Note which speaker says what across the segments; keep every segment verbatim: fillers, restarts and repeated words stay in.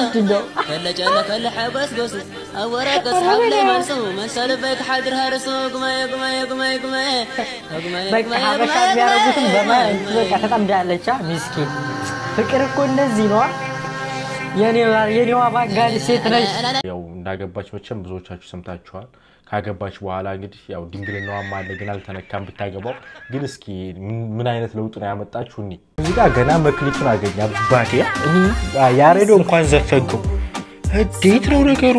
Speaker 1: ምንድነው
Speaker 2: كلا جالا كلا حبس قص أوراك أصحاب لي منسو منسال بيك حاضر هرسو قماية قماية قماية قماية قماية
Speaker 1: በቃ ሀበሻ ቢያረጉትም በማን በቃ ተጠምዳለች ሚስኪን ፍቅር እኮ እንደዚህ ነው የኔዋ የኔዋ ባጋል ሴት ነሽ
Speaker 3: ያው እንዳገባች መቼም ብዙዎቻችሁ ሰምታችኋል ካገባች በኋላ እንግዲህ ያው ድንግልናዋ ማለ ግን አልተነካም ብታገባው ግን እስኪ ምን አይነት ለውጥ ነው ያመጣችሁ እኒ እዚህ ጋር ገና መክሊቱን አገኛ ባቴ እኒ ያሬዶ እንኳን ዘፈንከው እንዴት ነው ነገሩ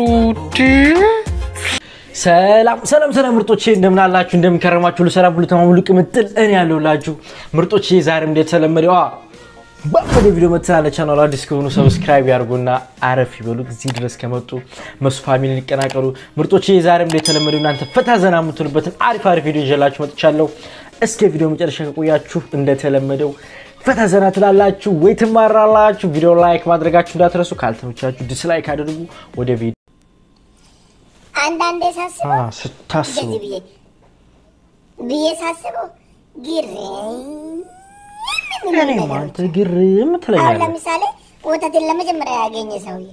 Speaker 3: ሰላም ሰላም ሰላም ምርጦቼ እንደምን አላችሁ እንደምን ከረማችሁ ለሰላም ሁሉ ተማም ሁሉ ቅምጥል እኔ ያለውላችሁ ምርጦቼ ዛሬም እንደተለመደው ባለ ቪዲዮ መተናለ ቻናሉ አዲስ ከሆኑ ሰብስክራይብ ያርጉና አረፍ ይበሉ እዚህ ድረስ ከመጡ መስ ፋሚሊ ሊቀናቀሩ ምርጦቼ ዛሬም እንደተለመደው እናንተ ፈታ ዘና የምትሉበት አሪፍ አሪፍ ቪዲዮ ይዤላችሁ መጥቻለሁ እስከ ቪዲዮ መጨረሻ ከቆያችሁ እንደተለመደው ፈታ ዘና ትላላችሁ ወይ ትማራላችሁ ቪዲዮ ላይክ ማድረጋችሁ እንዳትረሱ ካልተመቻችሁ ዲስላይክ አድርጉ ወደ ቪዲዮ
Speaker 4: አንዳንዴ ሳስበው
Speaker 3: አ ስታስቡ
Speaker 4: በየሳስበው ግሬ
Speaker 3: እኔ ማንተ ግርም ትለኛለህ
Speaker 4: ለምሳሌ ወተትን ለመጀመሪያ ያገኘ ሰውዬ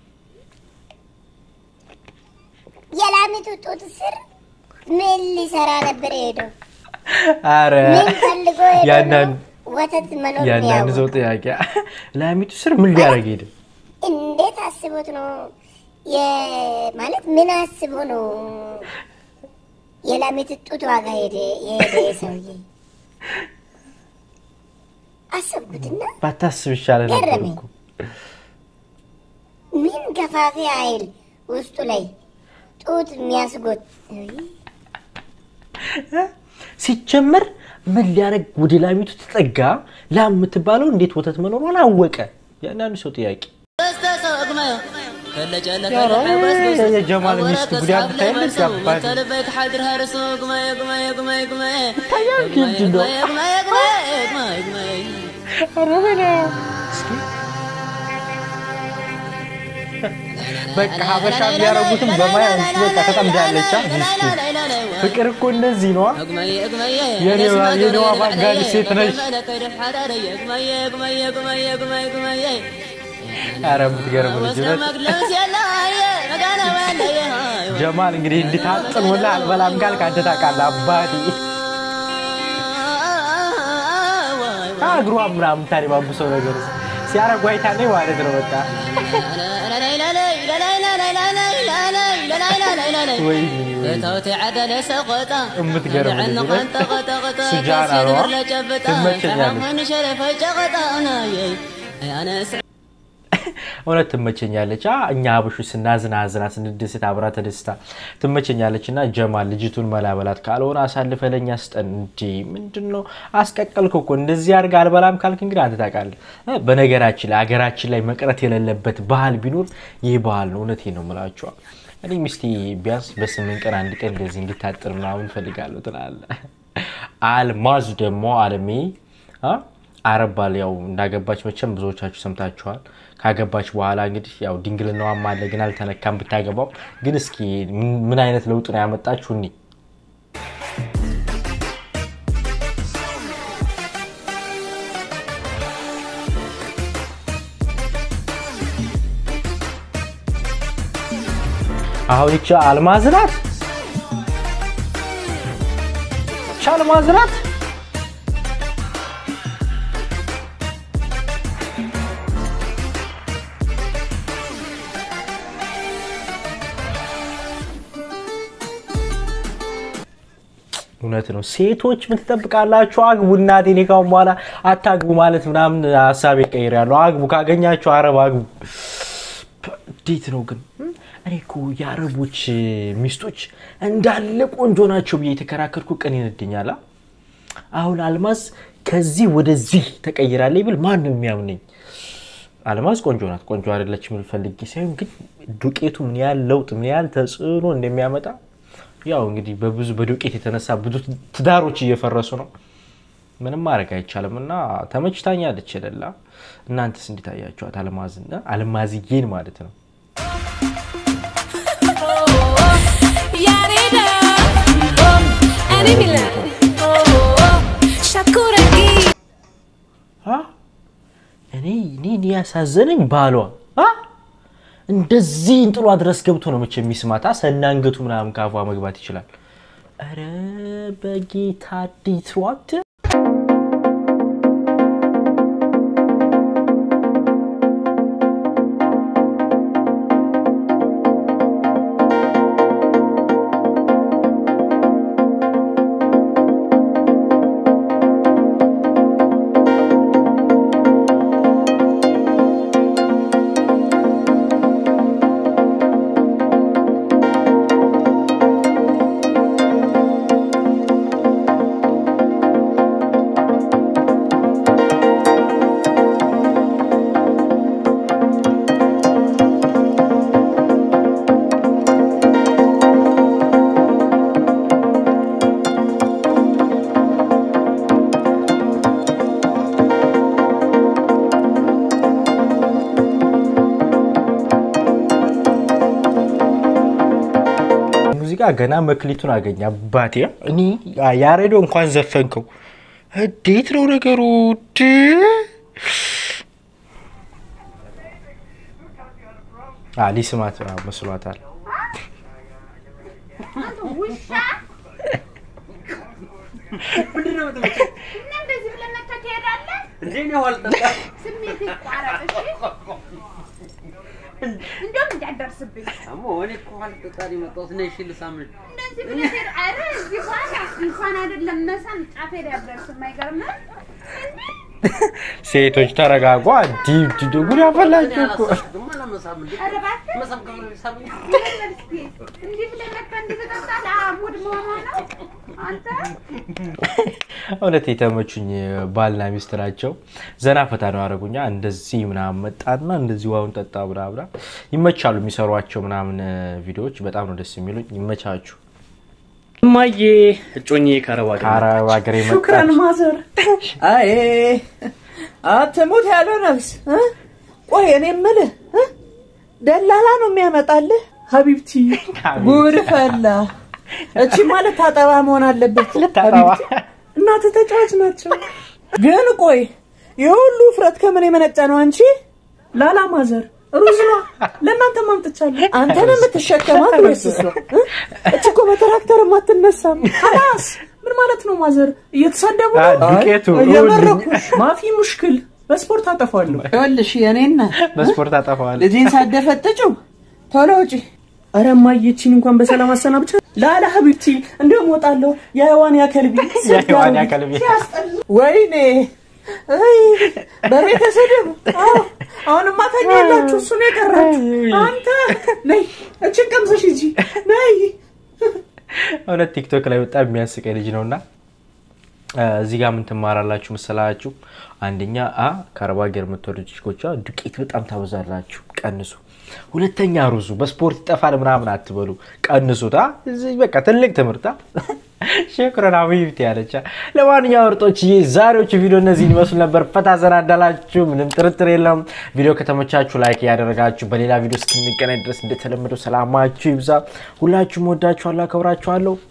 Speaker 4: የላሚቱ ጡት ስር ምን ሊሰራ ነበር ሄዶ
Speaker 3: አረ
Speaker 4: ምን ፈልጎ
Speaker 3: ያናን
Speaker 4: ወተት መኖር ነው
Speaker 3: ያናን ዘው ጥያቄ ላሚቱ ስር ምን ሊያረግ ሄደ
Speaker 4: እንዴት አስቦት ነው የማለት ምን አስቦ ነው የላሚቱ ጡት ዋጋ ሄደ የሄደ ሰውዬ አሰብኩትና
Speaker 3: ባታስብ ይሻላል ነበር እኮ
Speaker 4: ምን ገፋፊ አይል ውስጡ ላይ ጡት የሚያስጎት
Speaker 3: ሲጀመር ምን ሊያረግ ወደ ላሚቱ ተጠጋ ላም የምትባለው እንዴት ወተት መኖሩን አወቀ ያናን ሰው ጥያቄ
Speaker 2: كلا جالا كلا حبس قص
Speaker 3: የጀማል ሚስት ጉዳይ ታይልሽ ያባል
Speaker 2: منسال بيك حاضر هرسو قماية قماية قماية قماية
Speaker 3: قماية
Speaker 2: قماية قماية
Speaker 3: አረበና እስኪ በቃ ሀበሻ ቢያረጉትም በማን በቃ ተጠምዳለች ሚስኪን ፍቅር እኮ እንደዚህ ነው የኔዋ የኔዋ ባጋል ሴት ነሽ አረብ ትገርም ልጅ ጀማል እንግዲህ እንድታጥን ወላ አልበላም ጋልክ አንተ ታውቃለህ አባቴ አግሩ አምራም ታሪ ባብሰው ነገር ሲያረጉ አይታኔ ማለት ነው በቃ ወይ
Speaker 2: ተውቴ አደለ ሰቆጣ
Speaker 3: እምትገርም ልጅ ስጃና ነው ትመቸኛለች ወለት ትመቸኛለች እኛ አብሹ ስናዝናዝና ስንድስት አብራ ተደስታ ትመቸኛለችና ጀማል ልጅቱን መላበላት ካልሆነ አሳልፈለኛ ስጠን እንዴ ምንድነው አስቀቀልከው እኮ እንደዚህ አርጋ አልበላም ካልክ እንግዲህ አንተ ታውቃለህ በነገራችን ላይ አገራችን ላይ መቅረት የሌለበት ባህል ቢኖር ይሄ ባህል ነው እውነቴ ነው የምላችሁ እኔ ሚስቴ ቢያንስ በስምንት ቀን አንድ ቀን እንደዚህ እንድታጥር ምናምን ፈልጋለሁ ትላለህ አልማዝ ደግሞ አለሜ አ አረባል ያው እንዳገባች መቼም ብዙዎቻችሁ ሰምታችኋል ካገባች በኋላ እንግዲህ ያው ድንግልናዋ ማለ ግን አልተነካም ብታገባው ግን እስኪ ምን አይነት ለውጥ ነው ያመጣችሁ እኒ አሁን እቺ አልማዝ ናት አልማዝ ናት እውነት ነው ሴቶች ምን ተጠብቃላችሁ አግቡ እናቴ ኔካው በኋላ አታግቡ ማለት ምናምን ሐሳብ ይቀይራሉ አግቡ ካገኛችሁ አረብ አግቡ ዲት ነው ግን እኔኮ ያረቦች ሚስቶች እንዳለ ቆንጆ ናቸው ብዬ ተከራከርኩ ቀን ይነድኛላ አሁን አልማዝ ከዚህ ወደዚህ ተቀይራለች ብል ማን ነው የሚያምነኝ አልማዝ ቆንጆ ናት ቆንጆ አይደለችም ምን ፈልጊ ሳይሆን ግን ዱቄቱ ምን ያህል ለውጥ ምን ያህል ተጽዕኖ እንደሚያመጣ ያው እንግዲህ በብዙ በዱቄት የተነሳ ብዙ ትዳሮች እየፈረሱ ነው ምንም ማረግ አይቻልምና ተመችታኛለች አይደለ እናንተስ እንዴት አያችኋት አልማዝና አልማዝዬን ማለት ነው
Speaker 5: yared ani mila shakuragi
Speaker 3: አ እኔ እኔ ያሳዘነኝ ባሏ አ እንደዚህ እንጥሏ ድረስ ገብቶ ነው መቼ የሚስማታ ሰናንገቱ ምናምን ካፏ መግባት ይችላል አረ በጌታ ዲትሮት ገና መክሊቱን አገኛ አባቴ እኔ ያሬዶ እንኳን ዘፈንከው እንዴት ነው ነገሩ ድ አሊ ስማት መስሏታል አንተ ውሻ ምንድነው የምትመጪው እና እንደዚህ ብለህ መጥተህ ትሄዳለህ እንዴ ነው አልጠጣ ስሜት ይቋረጥ እንደም እንዳደርስብኝ አሞ ወኔ ኮል ተጣሪ መጣስ ነሽ ልሳምን እንደዚህ ብለህ አረ እዚህ ባላ እንኳን አይደለም መሳም ጫፌ ያደርስ የማይገርም ሴቶች ተረጋጉ ዲብ ዲብ ጉድ ያፈላችሁ እኮ ማለ መሳም አረ ባክ መሳም ከምን ልሳም እንዴ ብለህ መጣ እንዴ ተጣጣላ ሙድ ማማ ነው አንተ እውነቴ ተመቹኝ ባልና ሚስት ናቸው ዘና ፈታ ነው አረጉኛ እንደዚህ ምናምን መጣና እንደዚህ ዋውን ጠጣ ብራብራ ይመቻሉ የሚሰሯቸው ምናምን ቪዲዮዎች በጣም ነው ደስ የሚሉኝ ይመቻችሁ ማዬ እጮኜ ካረባ ካረባ ገሬ መጣ ሹክራን ማዘር አይ አትሙት ያለው ነፍስ ቆይ እኔ ምልህ ደላላ ነው የሚያመጣልህ ሀቢብቲ ጉድ ፈላ እቺ ማለት ታጠባ መሆን አለበት ታጠባ እናት ተጫዋች ናቸው ግን ቆይ የሁሉ ፍረት ከምን የመነጫ ነው አንቺ ላላ ማዘር ሩዝ ነው ለማንተ ማምጥቻለሁ አንተ ነው የምትሸከማት ወይስ ነው እቺ እኮ በትራክተር ማትነሳም خلاص ምን ማለት ነው ማዘር እየተሳደቡ ነው የመረኩሽ ማፊ ሙሽክል በስፖርት አጠፋለሁ ይኸውልሽ የኔና በስፖርት አጠፋለሁ ለዚህ ሳደፈጥጭው ቶሎ ውጪ አረ ማየቺን እንኳን በሰላም አሰናብቻ ላላ ሀቢብቲ እንደሞጣለሁ ያዋን ያከልቢ ያዋን ያከልቢ ወይኔ አይ በቤተሰብ አዎ አሁንማ ተኛላችሁ እሱ ነው የቀራችሁ አንተ ነይ እቺን ቀምሰሽ እጂ ነይ አሁን ቲክቶክ ላይ በጣም የሚያስቀኝ ልጅ ነውና እዚህ ጋር ምን ተማራላችሁ መሰላችሁ አንደኛ አ ካርባገር መተወልጅ ኮቻ ዱቄት በጣም ታበዛላችሁ ቀንሱ ሁለተኛ ሩዙ በስፖርት ይጠፋል ምናምን አትበሉ ቀንሱታ እዚህ በቃ ትልቅ ትምርታ ሸክራን አብይት ያለቻ ለማንኛውም ወርጦች የዛሬዎቹ ቪዲዮ እነዚህ ይመስሉ ነበር ፈታ ዘና እንዳላችሁ ምንም ጥርጥር የለም ቪዲዮ ከተመቻችሁ ላይክ ያደረጋችሁ በሌላ ቪዲዮ እስክንገናኝ ድረስ እንደተለመደው ሰላማችሁ ይብዛ ሁላችሁም ወዳችኋለሁ አከብራችኋለሁ